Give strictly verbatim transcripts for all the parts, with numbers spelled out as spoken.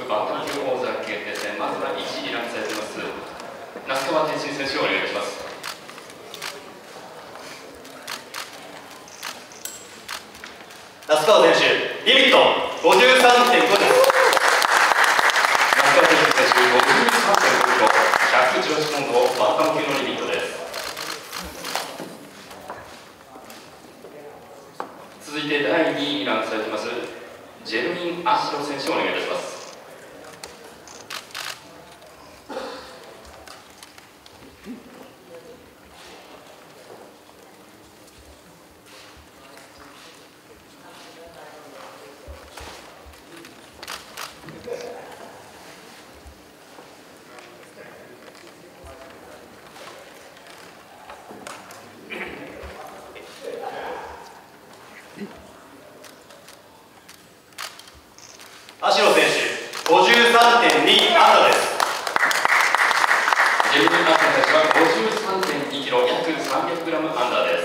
バンタム級王座決定戦、まずはいちいにランクされています那須川天心選手をお願いいたします。 那須川選手、リミット ごじゅうさんてんご です。 那須川天心選手、ごじゅうさんてんごキロ、ひゃくじゅうはちポンド、バンタム級のリミットです。続いてだいにいにランクされていますジェルミン・アシロ選手をお願いいたします。 アシロ選手、ごじゅうさんてんに 安打です。 ジェルミン・アシロ選手は ごじゅうさんてんにキロ、約 さんびゃくグラム アンダーです。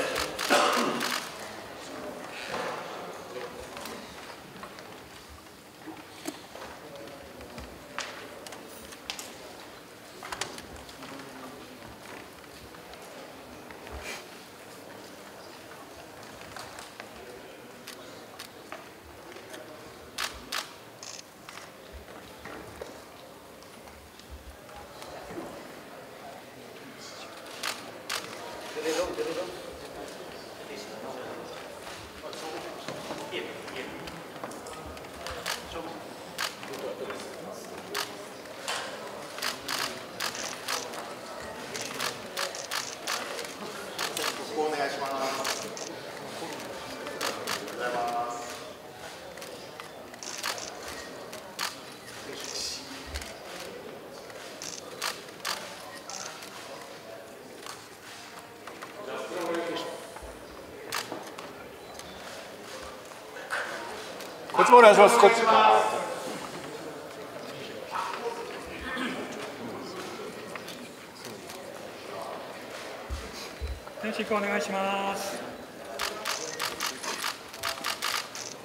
お願いします。ありがとうございます。 こっちもお願いします。こっち。 天心君お願いします。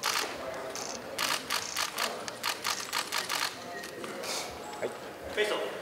はい。フェイスオフ。